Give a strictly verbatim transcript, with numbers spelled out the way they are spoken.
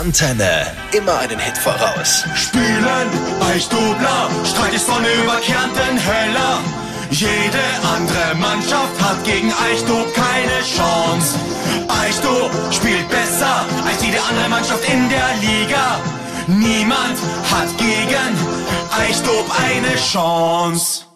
Antenne. Immer einen Hit voraus. Spielen Eichstubler, Streit ist vorne über Kärnten heller. Jede andere Mannschaft hat gegen Eichstub keine Chance. Eichstub spielt besser als jede andere Mannschaft in der Liga. Niemand hat gegen Eichstub eine Chance.